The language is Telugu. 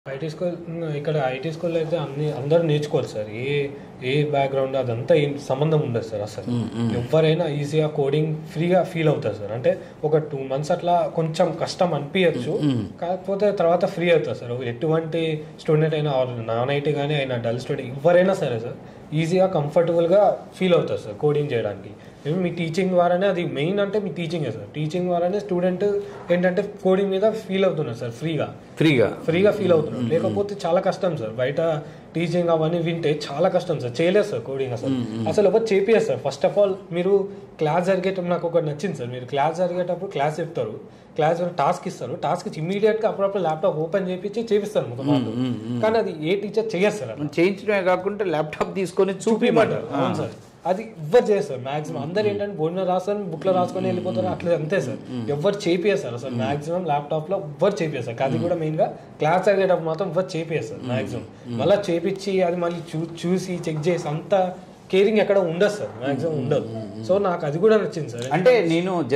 ఐటీ స్కూల్ ఇక్కడ ఐటీ స్కూల్లో అయితే అందరూ నేర్చుకోవాలి సార్. ఏ బ్యాక్గ్రౌండ్ అదంతా ఏం సంబంధం ఉండదు సార్. అసలు ఎవరైనా ఈజీగా కోడింగ్ ఫ్రీగా ఫీల్ అవుతారు సార్. అంటే ఒక 2 months అట్లా కొంచెం కష్టం అనిపించచ్చు, కాకపోతే తర్వాత ఫ్రీ అవుతారు సార్. ఎటువంటి స్టూడెంట్ అయినా నాన్ ఐటీ కానీ అయినా డల్ స్టూడెంట్ ఎవరైనా సరే సార్ ఈజీగా కంఫర్టబుల్గా ఫీల్ అవుతారు సార్ కోడింగ్ చేయడానికి. మీ టీచింగ్ ద్వారానే, అది మెయిన్ అంటే మీ టీచింగే సార్. టీచింగ్ ద్వారానే స్టూడెంట్ ఏంటంటే కోడింగ్ మీద ఫీల్ అవుతున్నారు సార్, ఫ్రీగా ఫీల్ అవుతున్నారు. లేకపోతే చాలా కష్టం సార్. బయట టీచింగ్ అవన్నీ వింటే చాలా కష్టం సార్, చేయలేదు సార్ కోడింగ్. అసలు ఒకటి చేపియదు సార్. ఫస్ట్ ఆఫ్ ఆల్ మీరు క్లాస్ జరిగేటప్పుడు నాకు ఒకటి నచ్చింది సార్. మీరు క్లాస్ జరిగేటప్పుడు క్లాస్ చెప్తారు, క్లాస్ టాస్క్ ఇస్తారు, టాస్క్ ఇమీడియట్గా అప్పుడప్పుడు ల్యాప్టాప్ ఓపెన్ చేపిస్తారు మొత్తం. కానీ అది ఏ టీచర్ చేయరు సార్. చేయించడమే కాకుండా ల్యాప్టాప్ తీసుకొని చూపిమంటారు. అవును సార్, అది ఎవ్వరు చేస్తారు మాక్సిమం. అందరు ఏంటంటే బోర్డులో రాస్తారు, బుక్లో రాసుకొని వెళ్ళిపోతారు, అట్లా అంతే సార్. ఎవ్వరు చేపిస్తారు అసలు మాక్సిమం ల్యాప్టాప్లో ఎవ్వరు చేపిస్తారు. అది కూడా మెయిన్గా క్లాస్ జరిగేటప్పుడు మాత్రం ఎవ్వరు చేపిస్తారు మాక్సిమం. మళ్ళీ చేపించి అది మళ్ళీ చూసి చెక్ చేసి అంత కేరింగ్ ఎక్కడ ఉండదు సార్, మాక్సిమం ఉండదు. సో నాకు అది కూడా నచ్చింది సార్. అంటే నేను